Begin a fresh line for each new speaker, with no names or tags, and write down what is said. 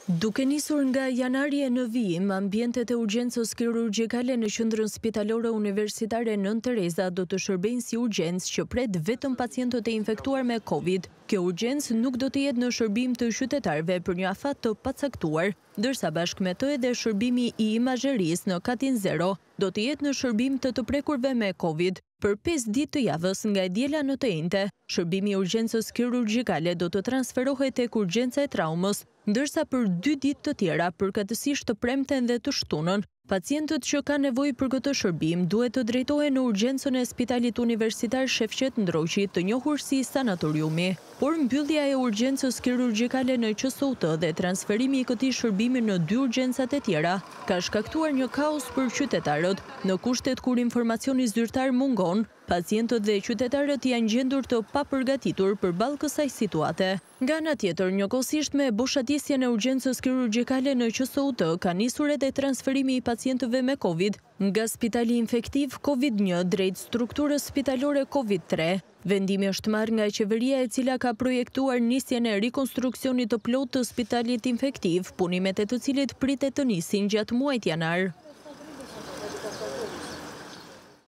Duke nisur nga janari në vijim, ambientet e urgjencës kirurgjikale në qendrën spitalore universitare Nën Tereza do të shërbejnë si urgjencë që pret vetëm pacientët e infektuar me Covid. Kjo urgjencë nuk do të jetë në shërbim të qytetarëve për një afat të pacaktuar, ndërsa bashkë me të edhe shërbimi i imazherisë në katin 0 do të jetë në shërbim të prekurve me Covid. Për 5 ditë të javës nga e diela në të njëjtë, shërbimi i urgjencës kirurgjikale do të transferohet tek Urgjenca e traumës, ndërsa për 2 ditë të tjera, përkatësisht të premten dhe të shtunën, pacientët që kanë nevojë për këtë shërbim duhet të drejtohen në urgjencën e Spitalit Universitar Shefqet Ndroqi, të njohur si Sanatoriumi. Por mbyllja e urgjencës kirurgjikale në QSUT dhe transferimi i këtij shërbimi në 2 urgjencat e tjera ka shkaktuar një kaos për qytetarët, në kushtet kur informacioni zyrtar mungon. Pacientët dhe qytetarët janë gjendur të papërgatitur përballë kësaj situate. Nga ana tjetër, njëkohësisht me boshatjesjen e urgjencës kirurgjikale në QSUT, ka nisur edhe transferimi i pacientëve me Covid nga spitali infektiv Covid-1 drejt strukturës spitalore Covid-3. Vendimi është marrë nga qeveria e cila ka projektuar nisjen e rikonstruksionit të plotë të spitalit infektiv, punimet e të cilit pritet të nisin gjatë muajit janar.